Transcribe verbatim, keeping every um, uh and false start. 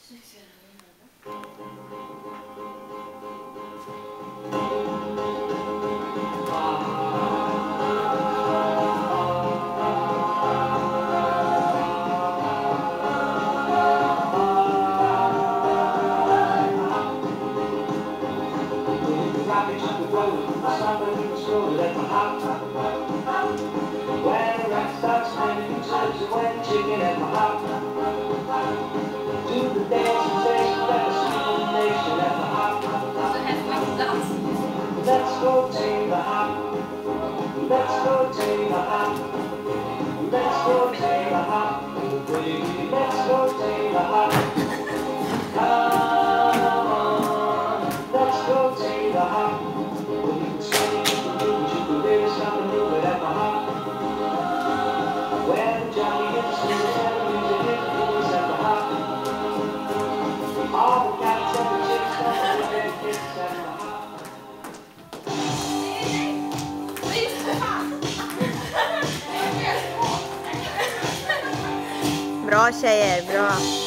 Chicken at my hop. Do the dance and sing like a sweet nation at the hop. Let's go take the hop. Let's go take the hop. Let's go take the hop. Let's go take the hop. Come on, let's go take the hop. Well, you can swing, you can move, you can really stop and move it at the hop. When Johnny gets to the center, music hits the blues at the hop. All the cats and the chicks come and the kids at the hop. Bra tjejer, bra.